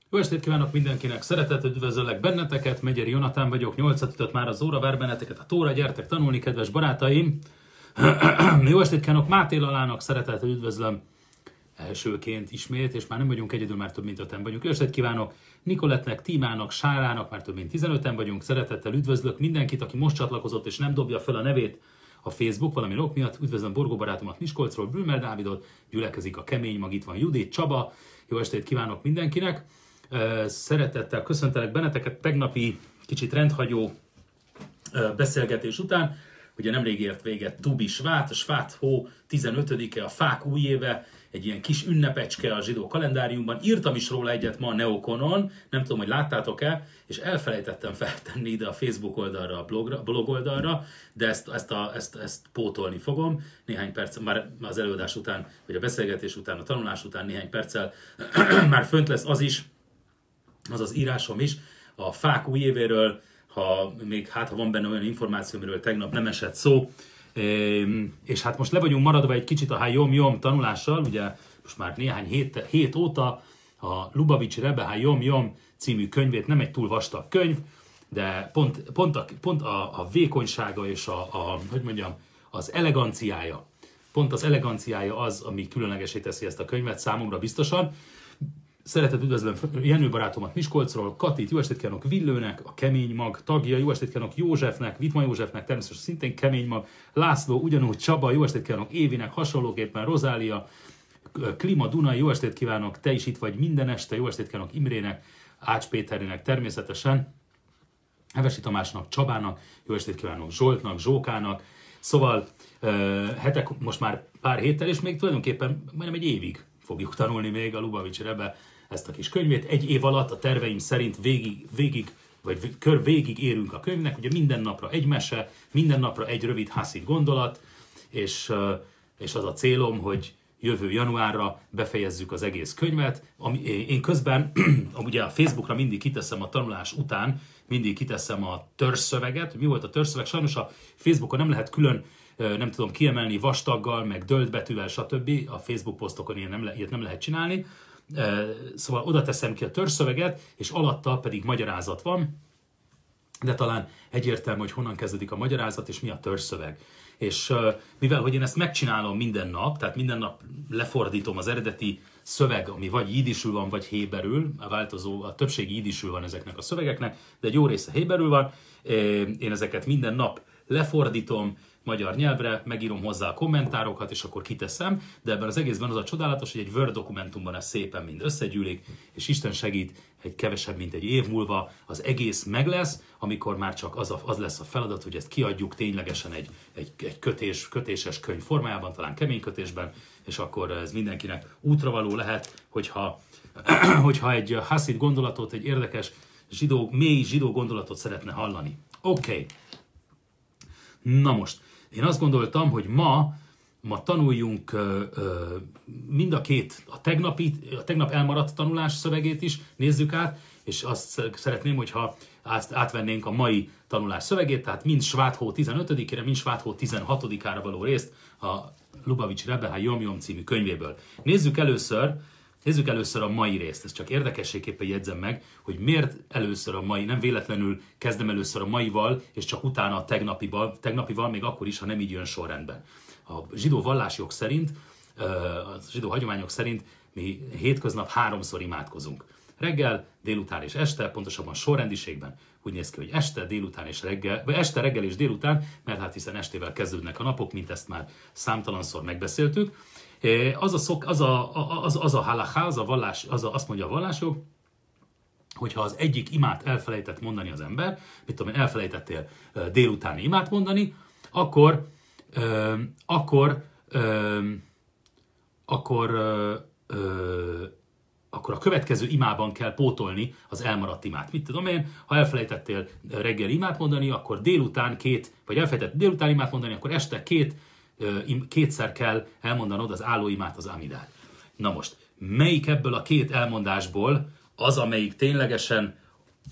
Jó estét kívánok mindenkinek, szeretettel üdvözöllek benneteket, Megyeri Jonatán vagyok, 8-at ütött már az óra, vár benneteket a tóra, gyertek tanulni, kedves barátaim! Jó estét kívánok, Máté Lalának, szeretettel üdvözlöm elsőként ismét, és már nem vagyunk egyedül, már több mint 5-en vagyunk. Jó estét kívánok Nikolettnek, Tímának, Sárának, már több mint 15-en vagyunk, szeretettel üdvözlök mindenkit, aki most csatlakozott és nem dobja fel a nevét a Facebook valami ok miatt. Üdvözlöm Borgó barátomat Miskolcról, Brümer Dávidot, gyülekezik a kemény mag, itt van Judit, Csaba. Jó estét kívánok mindenkinek! Szeretettel köszöntelek benneteket tegnapi kicsit rendhagyó beszélgetés után. Ugye nemrég ért véget Tubi Svát, a Svát hó 15-e, a fák új éve, egy ilyen kis ünnepecske a zsidó kalendáriumban. Írtam is róla egyet ma a Neokonon, nem tudom, hogy láttátok-e, és elfelejtettem feltenni ide a Facebook oldalra, a blog oldalra, de ezt pótolni fogom. Néhány perc, már az előadás után, vagy a beszélgetés után, a tanulás után néhány perccel már fönt lesz az is, az az írásom is, a fák új évéről, ha van benne olyan információ, amiről tegnap nem esett szó. És hát most le vagyunk maradva egy kicsit a Hayom tanulással, ugye most már néhány hét óta a Lubavitch Rebbe Hayom című könyvét, nem egy túl vastag könyv, de pont a vékonysága és az eleganciája, pont az eleganciája az, ami különlegesé teszi ezt a könyvet számomra biztosan. Szeretettel üdvözlöm Jenő barátomat Miskolcról, Katit, jó estét kívánok Villőnek, a kemény mag tagja, jó estét kívánok Józsefnek, Vitma Józsefnek, természetesen szintén kemény mag, László, ugyanúgy Csaba, jó estét kívánok Évinek, hasonlóképpen Rozália, Klima Dunai, jó estét kívánok, te is itt vagy minden este, jó estét kívánok Imrének, Ács Péterének természetesen, Hevesi Tamásnak, Csabának, jó estét kívánok Zsoltnak, Zsókának, szóval most már pár héttel, és még tulajdonképpen majdnem egy évig fogjuk tanulni még a Lubavitch Rebbe ezt a kis könyvét. Egy év alatt a terveim szerint végig érünk a könyvnek, ugye minden napra egy mese, minden napra egy rövid haszid gondolat, és az a célom, hogy jövő januárra befejezzük az egész könyvet. Én közben ugye a Facebookra mindig kiteszem a tanulás után, mindig kiteszem a törzsszöveget. Mi volt a törzsszöveg? Sajnos a Facebookon nem lehet külön, nem tudom, kiemelni vastaggal, meg dölt betűvel, stb. A Facebook posztokon ilyet nem lehet csinálni. Szóval oda teszem ki a törzsszöveget, és alatta pedig magyarázat van, de talán egyértelmű, hogy honnan kezdődik a magyarázat, és mi a törzsszöveg. És mivel, hogy én ezt megcsinálom minden nap, tehát minden nap lefordítom az eredeti szöveg, ami vagy jiddisül van, vagy héberül, a többségi jiddisül van ezeknek a szövegeknek, de egy jó része héberül van, én ezeket minden nap lefordítom magyar nyelvre, megírom hozzá a kommentárokat, és akkor kiteszem, de ebben az egészben az a csodálatos, hogy egy Word dokumentumban ez szépen mind összegyűlik, és Isten segít, egy kevesebb, mint egy év múlva az egész meg lesz, amikor már csak az lesz a feladat, hogy ezt kiadjuk ténylegesen egy kötéses könyv formájában, talán kemény kötésben, és akkor ez mindenkinek útravaló lehet, hogyha egy haszid gondolatot, egy érdekes mély zsidó gondolatot szeretne hallani. Oké. Na most, én azt gondoltam, hogy ma tanuljunk mind a tegnap elmaradt tanulás szövegét is nézzük át, és azt szeretném, hogyha átvennénk a mai tanulás szövegét, tehát mind Svát hó 15-ére, mind Svát hó 16-ára való részt a Lubavitch Rebbe Hayom című könyvéből. Nézzük először a mai részt, ezt csak érdekességképpen jegyzem meg, hogy miért először a mai, nem véletlenül kezdem először a maival, és csak utána a tegnapival, még akkor is, ha nem így jön sorrendben. A zsidó vallásjog szerint, a zsidó hagyományok szerint mi hétköznap 3-szor imádkozunk. Reggel, délután és este, pontosabban sorrendiségben úgy néz ki, hogy este, délután és reggel, vagy este, reggel és délután, mert hát hiszen estével kezdődnek a napok, mint ezt már számtalanszor megbeszéltük. Az a halakha, azt mondja a vallásjog, hogyha az egyik imát elfelejtett mondani az ember, mit tudom én, elfelejtettél délutáni imát mondani, akkor a következő imában kell pótolni az elmaradt imát. Mit tudom én, ha elfelejtettél reggel imát mondani, akkor délután vagy elfelejtettél délután imát mondani, akkor este kétszer kell elmondanod az állóimát, az amidát. Na most, melyik ebből a két elmondásból az, amelyik ténylegesen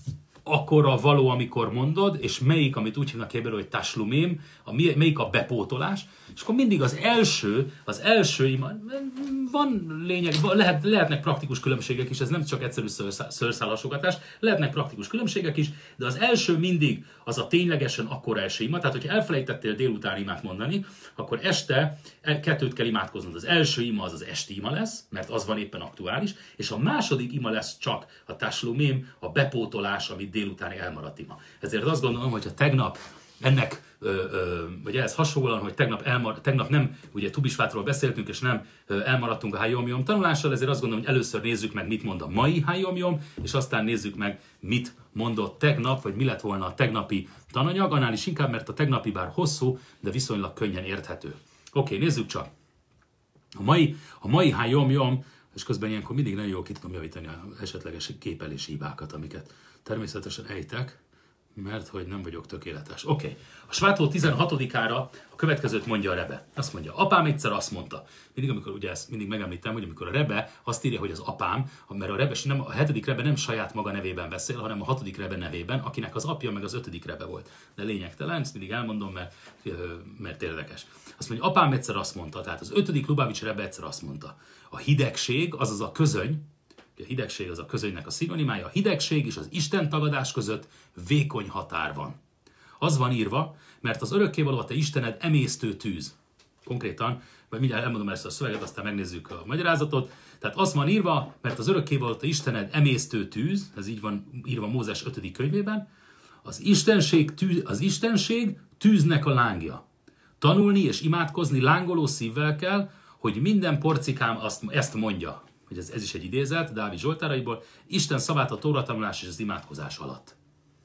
akkorra való, amikor mondod, és melyik, amit úgy hívnak ebből, hogy taslumim, melyik a bepótolás, és akkor mindig az első ima, van lényeg, lehetnek praktikus különbségek is, ez nem csak egyszerű szőrszálasogatás, lehetnek praktikus különbségek is, de az első mindig az a ténylegesen akkora első ima, tehát hogyha elfelejtettél délután imát mondani, akkor este kettőt kell imádkoznod. Az első ima az az esti ima lesz, mert az van éppen aktuális, és a második ima lesz csak a taslumim, a bepótolás, amit délutáni elmaradt ima. Ezért azt gondolom, hogy ha tegnap ennek, vagy ehhez hasonlóan, hogy tegnap nem, ugye Tubisvátról beszéltünk, és nem elmaradtunk a Hayom-Yom tanulással, ezért azt gondolom, hogy először nézzük meg, mit mond a mai Hayom-Yom, és aztán nézzük meg, mit mondott tegnap, vagy mi lett volna a tegnapi tananyag, annál is inkább, mert a tegnapi bár hosszú, de viszonylag könnyen érthető. Oké, nézzük csak. A mai Hayom-Yom, és közben ilyenkor mindig nagyon jól ki tudom javítani az esetleges képelési hibákat, amiket természetesen ejtek, mert hogy nem vagyok tökéletes. Oké. A Svátó 16-ára a következőt mondja a Rebbe. Azt mondja, apám egyszer azt mondta. Amikor ugye ezt mindig megemlítem, hogy amikor a Rebbe azt írja, hogy az apám, mert a 7. Rebbe nem saját maga nevében beszél, hanem a 6. Rebbe nevében, akinek az apja meg az 5. Rebbe volt. De lényegtelen, ezt mindig elmondom, mert érdekes. Azt mondja, apám egyszer azt mondta, tehát az 5. Lubavitch Rebbe egyszer azt mondta. A hidegség, azaz a közöny, a hidegség az a közönynek a szinonimája, a hidegség és az Isten tagadás között vékony határ van. Az van írva, mert az örökkévaló a te Istened emésztő tűz. Konkrétan, vagy mindjárt elmondom ezt a szöveget, aztán megnézzük a magyarázatot. Tehát az van írva, mert az örökkévaló a te Istened emésztő tűz, ez így van írva Mózes 5. könyvében, az Istenség tűznek a lángja. Tanulni és imádkozni lángoló szívvel kell, hogy minden porcikám ezt mondja. Hogy ez is egy idézet, Dávid Zsoltáraiból, Isten szavát a tóratanulás és az imádkozás alatt.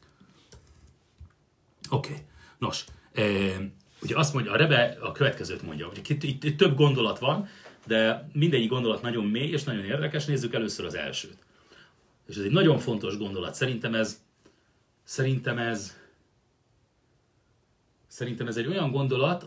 Oké. Nos, ugye azt mondja, a Rebbe a következőt mondja, hogy itt több gondolat van, de mindegyik gondolat nagyon mély és nagyon érdekes, nézzük először az elsőt. És ez egy nagyon fontos gondolat, szerintem ez egy olyan gondolat,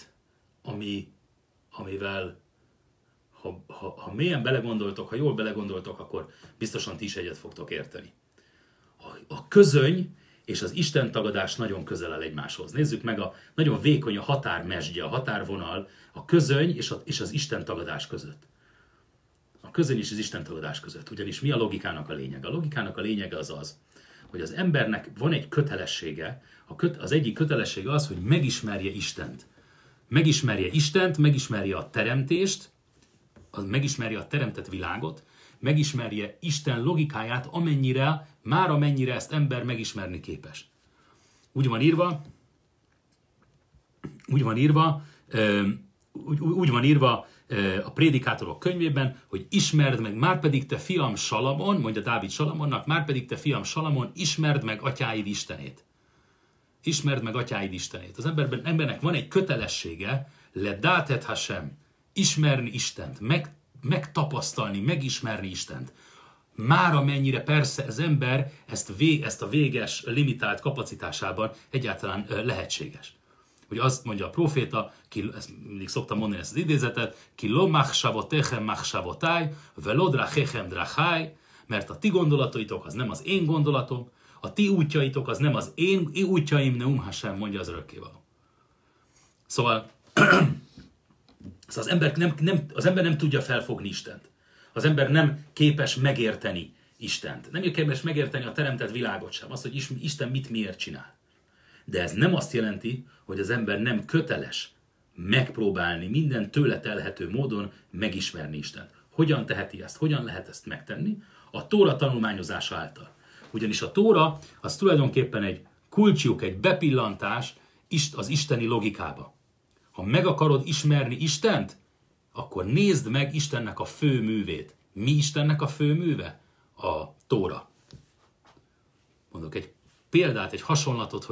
amivel ha mélyen belegondoltok, ha jól belegondoltok, akkor biztosan ti is egyet fogtok érteni. A közöny és az Isten tagadás nagyon közel áll egymáshoz. Nézzük meg, nagyon vékony a határmesdje, a határvonal, a közöny és az Isten tagadás között. A közöny és az Isten tagadás között. Ugyanis mi a logikának a lényege? A logikának a lényege az, hogy az embernek van egy kötelessége, az egyik kötelessége az, hogy megismerje Istent. Megismerje a teremtést, megismerje a teremtett világot, megismerje Isten logikáját, amennyire ezt ember megismerni képes. Úgy van írva a Prédikátorok könyvében, hogy ismerd meg, márpedig te fiam Salamon, mondja Dávid Salamonnak, márpedig te fiam Salamon, ismerd meg atyáid Istenét. Ismerd meg atyáid Istenét. Az embernek van egy kötelessége, ledátet Hashem, ismerni Istent, megtapasztalni, megismerni Istent. Már amennyire persze az ember ezt a véges, limitált kapacitásában egyáltalán lehetséges. Ugye azt mondja a próféta, ezt mindig szoktam mondani ezt az idézetet, ki lo machshavotechem machshavotai, velod rachechem drachai, mert a ti gondolataitok az nem az én gondolatom, a ti útjaitok az nem az én útjaim, neum Hashem, mondja az örökkévaló. Szóval az ember nem tudja felfogni Istent. Az ember nem képes megérteni Istent. Nem képes megérteni a teremtett világot sem. Azt, hogy Isten miért csinál. De ez nem azt jelenti, hogy az ember nem köteles megpróbálni minden tőle telhető módon megismerni Istent. Hogyan teheti ezt? Hogyan lehet ezt megtenni? A Tóra tanulmányozása által. Ugyanis a Tóra az tulajdonképpen egy kulcsjuk, egy bepillantás az isteni logikába. Ha meg akarod ismerni Istent, akkor nézd meg Istennek a fő művét. Mi Istennek a fő műve? A Tóra. Mondok egy példát, egy hasonlatot,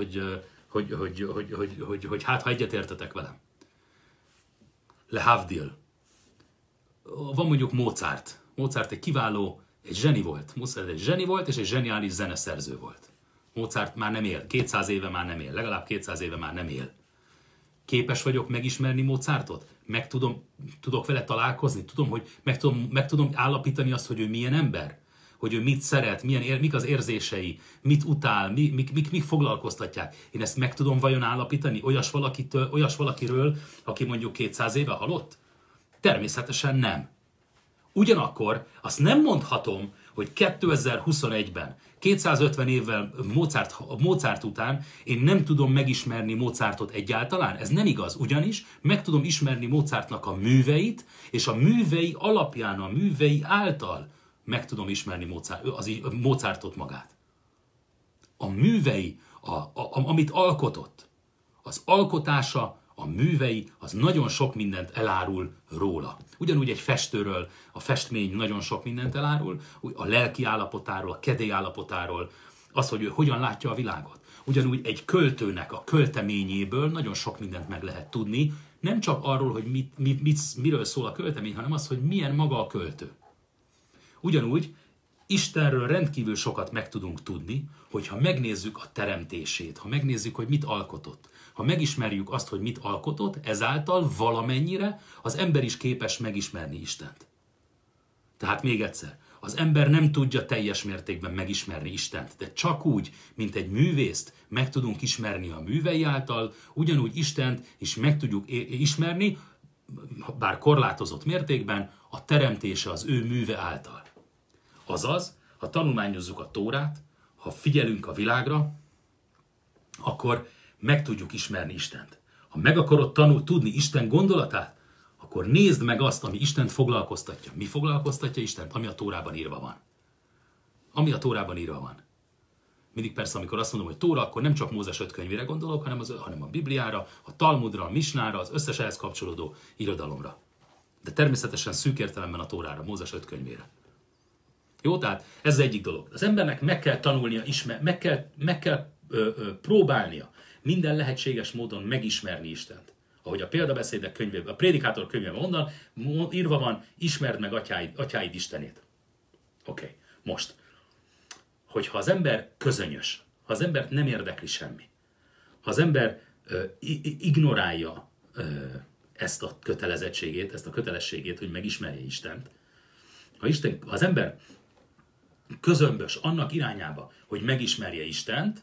hogy hát ha egyetértetek velem. Lehavdil. Van mondjuk Mozart. Mozart egy kiváló, egy zseni volt. Mozart egy zseni volt, és egy zseniális zeneszerző volt. Mozart már nem él. 200 éve már nem él. Legalább 200 éve már nem él. Képes vagyok megismerni Mozartot? Tudok vele találkozni? Meg tudom állapítani azt, hogy ő milyen ember? hogy ő mit szeret, mik az érzései, mit utál, mik foglalkoztatják. Én ezt meg tudom vajon állapítani olyas valakiről, aki mondjuk 200 éve halott? Természetesen nem. Ugyanakkor azt nem mondhatom, hogy 2021-ben, 250 évvel Mozart után én nem tudom megismerni Mozartot egyáltalán. Ez nem igaz, ugyanis meg tudom ismerni Mozartnak a műveit, és a művei alapján, a művei által meg tudom ismerni Mozartot magát. A művei, amit alkotott, az alkotása, a művei, az nagyon sok mindent elárul róla. Ugyanúgy egy festőről, a festmény nagyon sok mindent elárul, a lelki állapotáról, a kedély állapotáról, az, hogy ő hogyan látja a világot. Ugyanúgy egy költőnek a költeményéből nagyon sok mindent meg lehet tudni, nem csak arról, hogy miről szól a költemény, hanem az, hogy milyen maga a költő. Ugyanúgy Istenről rendkívül sokat meg tudunk tudni, hogyha megnézzük a teremtését, ha megnézzük, hogy mit alkotott. Ha megismerjük azt, hogy mit alkotott, ezáltal valamennyire az ember is képes megismerni Istent. Tehát még egyszer, az ember nem tudja teljes mértékben megismerni Istent, de csak úgy, mint egy művészt meg tudunk ismerni a művei által, ugyanúgy Istent is meg tudjuk ismerni, bár korlátozott mértékben, a teremtése az ő műve által. Azaz, ha tanulmányozzuk a Tórát, ha figyelünk a világra, akkor meg tudjuk ismerni Istent. Ha meg akarod tudni Isten gondolatát, akkor nézd meg azt, ami Istent foglalkoztatja. Mi foglalkoztatja Istent? Ami a Tórában írva van. Ami a Tórában írva van. Mindig persze, amikor azt mondom, hogy Tóra, akkor nem csak Mózes 5 könyvére gondolok, hanem a Bibliára, a Talmudra, a Misnára, az összes ehhez kapcsolódó irodalomra. De természetesen szűk értelemben a Tórára, Mózes 5 könyvére. Jó, tehát ez az egyik dolog. Az embernek meg kell tanulnia, meg kell próbálnia minden lehetséges módon megismerni Istent. Ahogy a példabeszédek könyvében, a prédikátor könyvében írva van, ismerd meg atyáid Istenét. Oké. Most, hogyha az ember közönyös, ha az embert nem érdekli semmi, ha az ember ignorálja ezt a kötelezettségét, ezt a kötelességét, hogy megismerje Istent, ha az ember közömbös annak irányába, hogy megismerje Istent,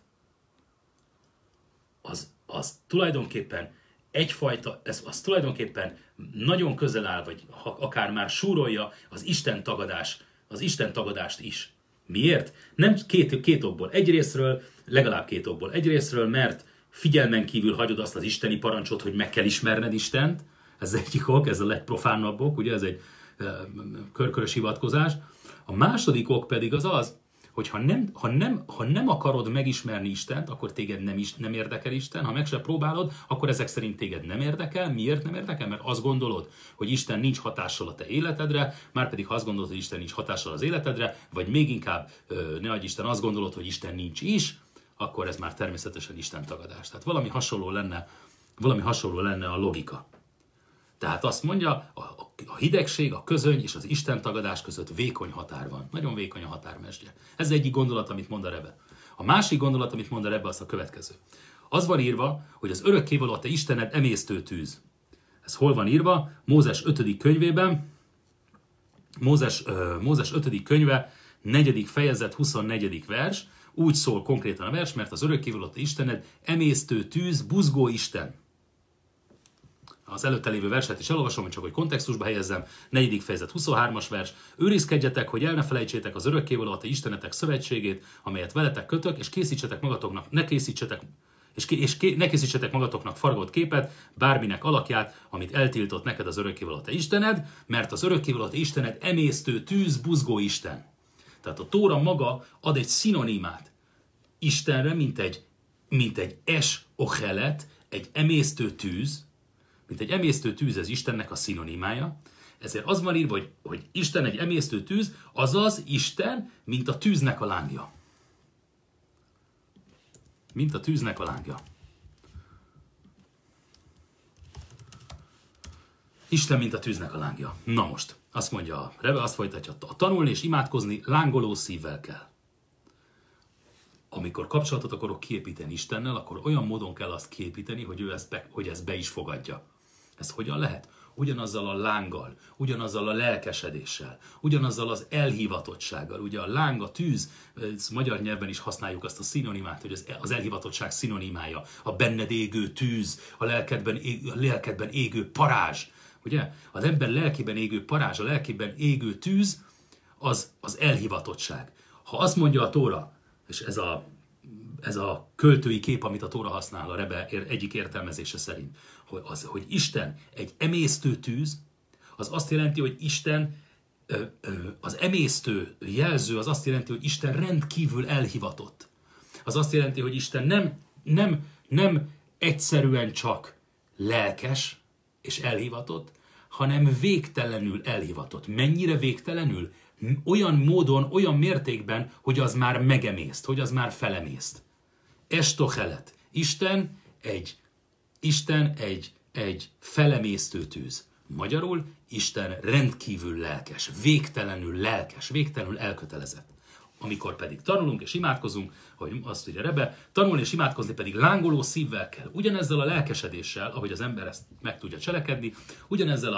az tulajdonképpen egyfajta, az tulajdonképpen nagyon közel áll, vagy akár már súrolja az Isten tagadást is. Miért? Nem két okból. Egyrészről, legalább két okból. Egyrészről, mert figyelmen kívül hagyod azt az isteni parancsot, hogy meg kell ismerned Istent. Ez egyik ok, ez a legprofánabb ok, ugye ez egy körkörös hivatkozás. A második ok pedig az, hogy ha nem akarod megismerni Istent, akkor téged nem érdekel Isten, ha meg se próbálod, akkor ezek szerint téged nem érdekel. Miért nem érdekel? Mert azt gondolod, hogy Isten nincs hatással a te életedre, márpedig ha azt gondolod, hogy Isten nincs hatással az életedre, vagy még inkább, ne adj Isten, azt gondolod, hogy Isten nincs is, akkor ez már természetesen Isten tagadás. Tehát valami hasonló lenne a logika. Tehát azt mondja, a hidegség, a közöny és az Isten tagadás között vékony határ van. Nagyon vékony a határmesdje. Ez egyik gondolat, amit mond a Rebbe. A másik gondolat, amit mond a Rebbe, az a következő. Az van írva, hogy az örökkévaló a te Istened emésztő tűz. Ez hol van írva? Mózes 5. könyvében, Mózes 5. könyve, 4. fejezet, 24. vers. Úgy szól konkrétan a vers, mert az örökkévaló a te Istened emésztő tűz, buzgó Isten. Az előtte lévő verset is elolvasom, csak hogy kontextusba helyezzem. 4. fejezet 23-as vers. Őrizkedjetek, hogy el ne felejtsétek az örökkévaló a te Istenetek szövetségét, amelyet veletek kötök, és készítsetek magatoknak, ne készítsetek magatoknak faragott képet, bárminek alakját, amit eltiltott neked az örökkévaló a te Istened, mert az örökkévaló a te Istened emésztő tűz, buzgó Isten. Tehát a Tóra maga ad egy szinonimát Istenre, mint egy es-ochelet, egy emésztő tűz, mint egy emésztő tűz, ez Istennek a szinonimája. Ezért az van írva, hogy Isten egy emésztő tűz, azaz Isten, mint a tűznek a lángja. Mint a tűznek a lángja. Isten, mint a tűznek a lángja. Na most, azt mondja a Rebbe, azt folytatja, a tanulni és imádkozni lángoló szívvel kell. Amikor kapcsolatot akarok kiépíteni Istennel, akkor olyan módon kell azt kiépíteni, hogy ő ezt be is fogadja. Ez hogyan lehet? ugyanazzal a lánggal, ugyanazzal a lelkesedéssel, ugyanazzal az elhivatottsággal. Ugye a láng, a tűz, magyar nyelven is használjuk azt a szinonimát, hogy az elhivatottság szinonimája, a benned égő tűz, a lelkedben égő parázs. Ugye? Az ember lelkében égő parázs, a lelkében égő tűz, az elhivatottság. Ha azt mondja a Tóra, és ez a költői kép, amit a Tóra használ a Rebbe egyik értelmezése szerint, hogy Isten egy emésztő tűz, az azt jelenti, hogy Isten, az emésztő jelző, az azt jelenti, hogy Isten rendkívül elhivatott. Az azt jelenti, hogy Isten nem egyszerűen csak lelkes és elhivatott, hanem végtelenül elhivatott. Mennyire végtelenül? Olyan módon, olyan mértékben, hogy az már megemészt, hogy az már felemészt. Estochelet. Isten egy felemésztő tűz. Magyarul Isten rendkívül lelkes, végtelenül elkötelezett. Amikor pedig tanulunk és imádkozunk, ahogy azt ugye Rebbe, tanulni és imádkozni pedig lángoló szívvel kell. Ugyanezzel a lelkesedéssel, ahogy az ember ezt meg tudja cselekedni, ugyanezzel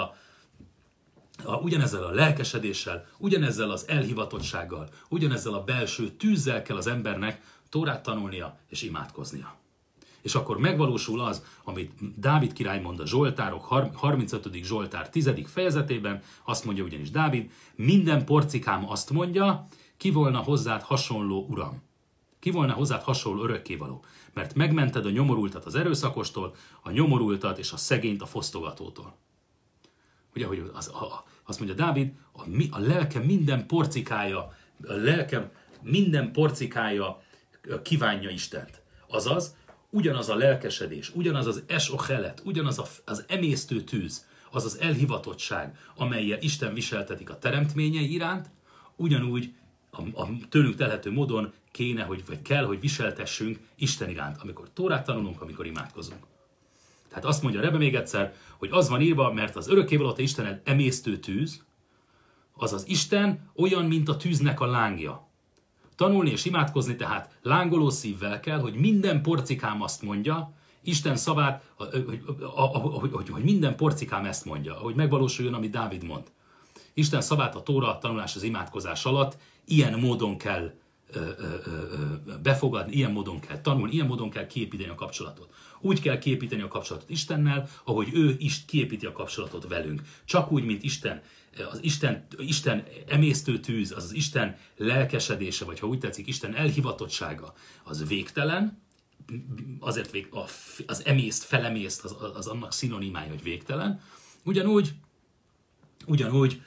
a lelkesedéssel, ugyanezzel az elhivatottsággal, ugyanezzel a belső tűzzel kell az embernek Tórát tanulnia és imádkoznia. És akkor megvalósul az, amit Dávid király mond a Zsoltárok 35. Zsoltár 10. fejezetében, azt mondja ugyanis Dávid, minden porcikám azt mondja, ki volna hozzád hasonló uram? Ki volna hozzád hasonló örökkévaló? Mert megmented a nyomorultat az erőszakostól, a nyomorultat és a szegényt a fosztogatótól. Ugye, hogy azt mondja Dávid, a lelkem minden porcikája kívánja Istent. Azaz, ugyanaz a lelkesedés, ugyanaz az esochelet, ugyanaz az emésztő tűz, az az elhivatottság, amellyel Isten viseltetik a teremtményei iránt, ugyanúgy a tőlünk telhető módon kell, hogy viseltessünk Isten iránt, amikor Tórát tanulunk, amikor imádkozunk. Tehát azt mondja Rebbe még egyszer, hogy az van írva, mert az örökkévaló te Istened emésztő tűz, azaz Isten olyan, mint a tűznek a lángja. Tanulni és imádkozni tehát lángoló szívvel kell, hogy minden porcikám azt mondja, Isten szavát, hogy minden porcikám ezt mondja, hogy megvalósuljon, amit Dávid mond. Isten szavát a Tóra tanulás, az imádkozás alatt ilyen módon kell befogadni, ilyen módon kell tanulni, ilyen módon kell kiépíteni a kapcsolatot. Úgy kell kiépíteni a kapcsolatot Istennel, ahogy ő is kiépíti a kapcsolatot velünk. Csak úgy, mint Isten emésztő tűz, az Isten lelkesedése, vagy ha úgy tetszik, Isten elhivatottsága, az végtelen, azért az emészt, felemészt, az annak szinonimája, hogy végtelen. Ugyanúgy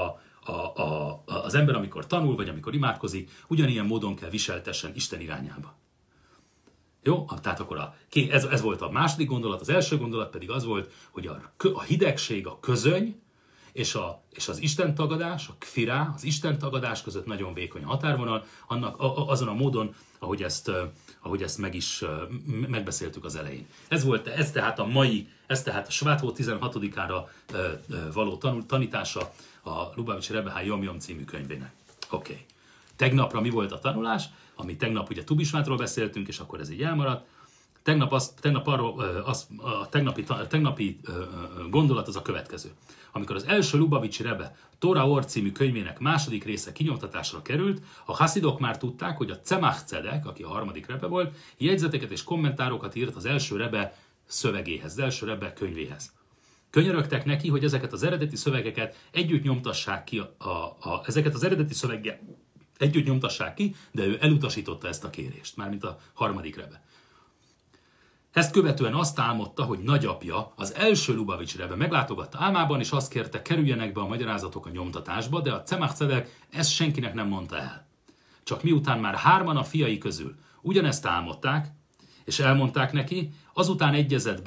az ember, amikor tanul, vagy amikor imádkozik, ugyanilyen módon kell viseltessen Isten irányába. Jó? Tehát akkor ez volt a második gondolat, az első gondolat pedig az volt, hogy a hidegség, a közöny, és az istentagadás, a kfirá, az istentagadás között nagyon vékony a határvonal, azon a módon, ahogy ezt megbeszéltük az elején. Ez tehát a Svátó 16-ára való tanítása a Lubavitch Rebbe Hayom Yom című könyvének. Oké. Tegnapra mi volt a tanulás? Ami tegnap ugye Tubisvátról beszéltünk, és akkor ez így elmaradt. A tegnapi gondolat az a következő. Amikor az első Lubavitch Rebbe Tóra Or című könyvének második része kinyomtatásra került, a haszidok már tudták, hogy a Tzemach Tzedek, aki a harmadik Rebbe volt, jegyzeteket és kommentárokat írt az első Rebbe szövegéhez, az első Rebbe könyvéhez. Könyörögtek neki, hogy ezeket az eredeti szövegeket együtt nyomtassák ki, ezeket az eredeti szöveggel együtt nyomtassák ki, de ő elutasította ezt a kérést, mármint a harmadik Rebbe. Ezt követően azt álmodta, hogy nagyapja, az első Lubavitch Rebbe meglátogatta álmában, és azt kérte, kerüljenek be a magyarázatok a nyomtatásba, de a Tzemach Tzedek ezt senkinek nem mondta el. Csak miután már hárman a fiai közül ugyanezt álmodták, és elmondták neki, azután egyezett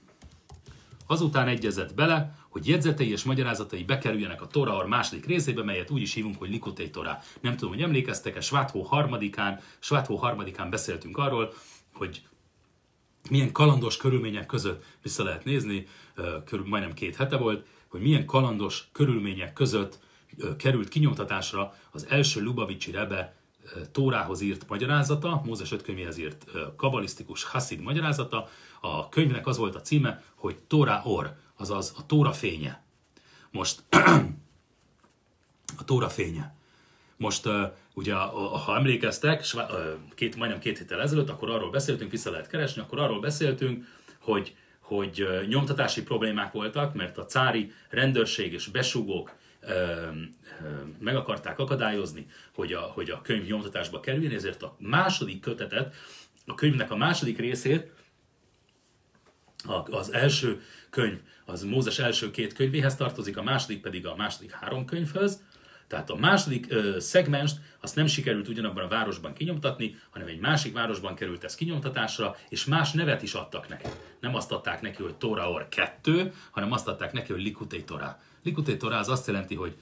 bele, hogy jegyzetei és magyarázatai bekerüljenek a Tóra Or második részébe, melyet úgy is hívunk, hogy Likutei Torá. Nem tudom, hogy emlékeztek-e, Sváthó harmadikán beszéltünk arról, hogy milyen kalandos körülmények között, vissza lehet nézni, majdnem 2 hete volt, hogy milyen kalandos körülmények között került kinyomtatásra az első Lubavitchi Rebbe Tórához írt magyarázata, Mózes 5 könyvéhez írt kabalisztikus haszid magyarázata. A könyvnek az volt a címe, hogy Tóra Or, azaz a Tóra fénye. Most a Tóra fénye. Most ugye, ha emlékeztek, majdnem 2 héttel ezelőtt, akkor arról beszéltünk, vissza lehet keresni, akkor arról beszéltünk, hogy nyomtatási problémák voltak, mert a cári rendőrség és besúgók meg akarták akadályozni, hogy a könyv nyomtatásba kerüljön, ezért a második kötetet, a könyvnek a második részét, az első könyv, az Mózes első 2 könyvéhez tartozik, a második pedig a második 3 könyvhöz. Tehát a második szegmenst azt nem sikerült ugyanabban a városban kinyomtatni, hanem egy másik városban került ez kinyomtatásra, és más nevet is adtak neki. Nem azt adták neki, hogy Toraor 2, hanem azt adták neki, hogy Likutei Torá. Likutei Torá az azt jelenti, hogy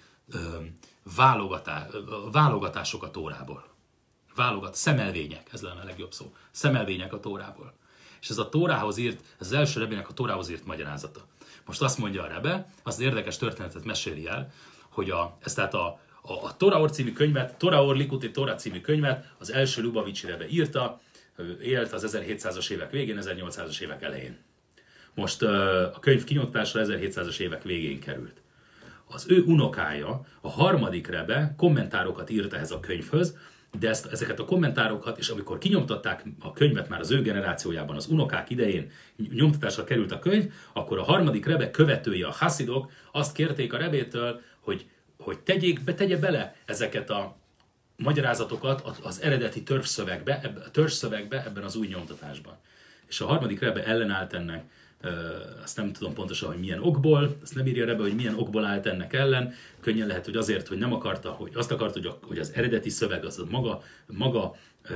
válogatások a Tórából. Szemelvények, ez lenne a legjobb szó. Szemelvények a Tórából. És ez a Tórához írt, ez az első rebének a Tórához írt magyarázata. Most azt mondja a rebe, az érdekes történetet meséli el, hogy tehát a Toraor című könyvet, Toraor Likutei Torá című könyvet az első Lubavicsi rebe írta, élt az 1700-as évek végén, 1800-as évek elején. Most a könyv kinyomtatásra 1700-as évek végén került. Az ő unokája, a harmadik rebe kommentárokat írt ehhez a könyvhöz, de ezeket a kommentárokat, és amikor kinyomtatták a könyvet már az ő generációjában, az unokák idején nyomtatásra került a könyv, akkor a harmadik rebe követői, a haszidok azt kérték a rebétől, hogy tegye bele ezeket a magyarázatokat az eredeti törzsszövegbe ebben az új nyomtatásban. És a harmadik rebe ellenállt ennek, azt nem tudom pontosan, hogy milyen okból, azt nem írja a rebe, hogy milyen okból állt ennek ellen. Könnyen lehet, hogy azért, hogy nem akarta, hogy azt akarta, hogy az eredeti szöveg az maga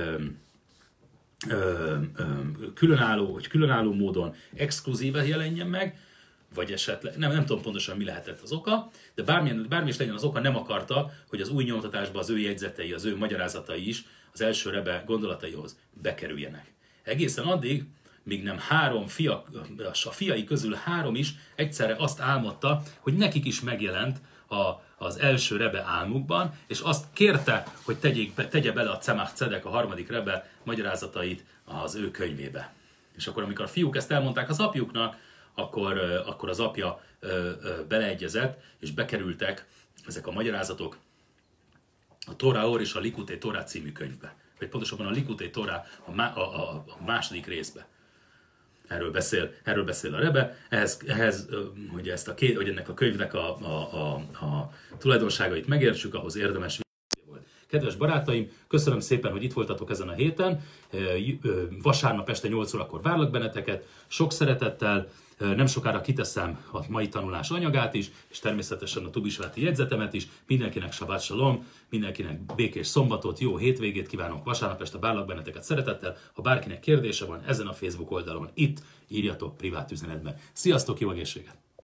különálló módon exkluzíve jelenjen meg, vagy esetleg, nem tudom pontosan mi lehetett az oka, de bármi is legyen az oka, nem akarta, hogy az új nyomtatásba az ő jegyzetei, az ő magyarázatai is az első rebe gondolataihoz bekerüljenek. Egészen addig, míg nem a fiai közül 3 is egyszerre azt álmodta, hogy nekik is megjelent az első rebe álmukban, és azt kérte, hogy tegye bele a Tzemach Tzedek, a harmadik rebe magyarázatait az ő könyvébe. És akkor, amikor a fiúk ezt elmondták az apjuknak, akkor az apja beleegyezett, és bekerültek ezek a magyarázatok a Toraor és a Likutei Torá című könyvbe. Vagy pontosabban a Likutei Torá a második részbe. Erről beszél a rebe, ehhez hogy ennek a könyvnek a tulajdonságait megértsük, ahhoz érdemes volt. Kedves barátaim, köszönöm szépen, hogy itt voltatok ezen a héten. Vasárnap este 8 órakor várlak benneteket, sok szeretettel. Nem sokára kiteszem a mai tanulás anyagát is, és természetesen a tubisváti jegyzetemet is. Mindenkinek Shabbat Shalom, mindenkinek békés szombatot, jó hétvégét kívánok. Vasárnap este várlak benneteket szeretettel. Ha bárkinek kérdése van ezen a Facebook oldalon, itt írjatok privát üzenetben. Sziasztok, jó egészséget!